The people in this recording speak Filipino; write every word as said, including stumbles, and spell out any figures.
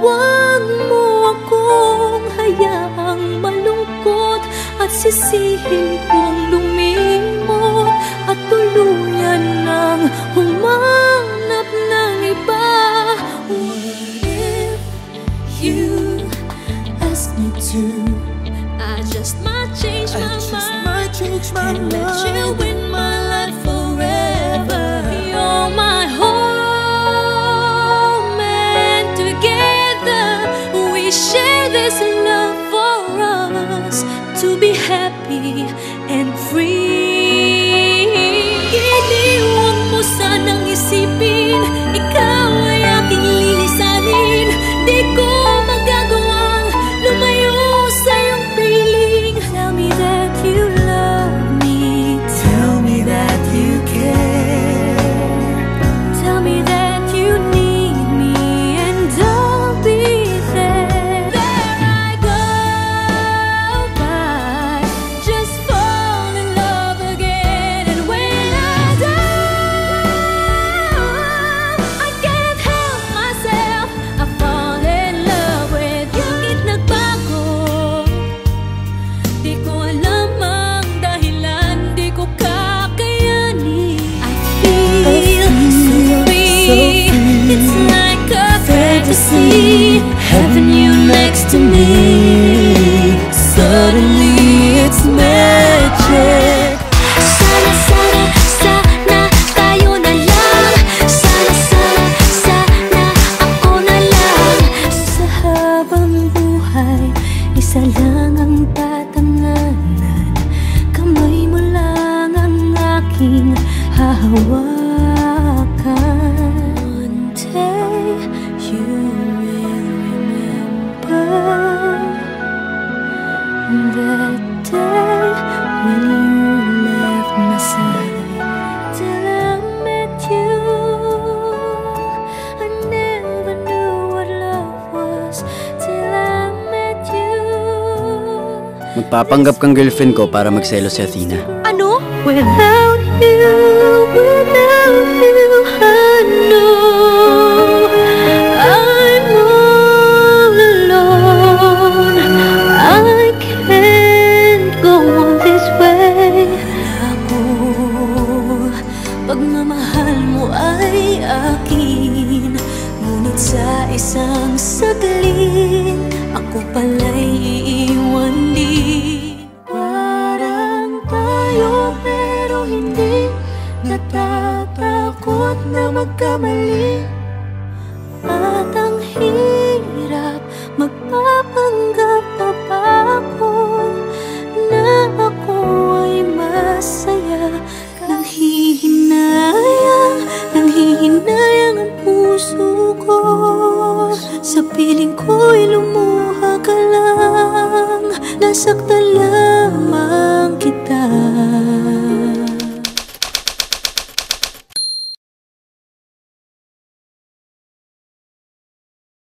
Huwag mo akong hayaang malungkot at sisihin kong lumimot at tuluyan ng humanap ng iba. What if you ask me to? I just might change my I just mind might change my and mind. Let you in my life forever. You're my home, and together we share this love for us to be happy and free. Iniwag mo sanang isipin, ikaw ay aking lilisanin. Di ko magagawang lumayo sa iyong piling. Tell me that you love me. Tell me that you care. Tell me that you need me, and I'll be there. There I go by, just fall in love again. And when I die, I can't help myself, I fall in love with you. Bakit nagbago? Di ko alam ang dahilan, di ko kakayanin. I feel so free, it's like a fantasy, having you next to me. Suddenly it's magic. Sana, sana, sana tayo na lang. Sana, sana, sana ako na lang. Sa habang buhay, isa lang ang tatanganan. Kamay mo lang ang aking hahawakan. One day you will remember that day when you left my side. Till I met you, I never knew what love was. Till I met you. Magpapanggap kang girlfriend ko para magselo si Athena. Ano? Without you, without you, I know I'm all alone. I can't go on this way. Ako, pagmamahal mo ay akin, ngunit sa isang saglit, ako pala'y iiwan din. Parang tayo pero hindi, natatakot na magkamali. At ang hirap magpapanggap pa ba ako na ako ay masaya. Nanghihinayang, nanghihinayang ang puso ko. Sa piling ko'y lumuha ka lang, nasaktan lamang.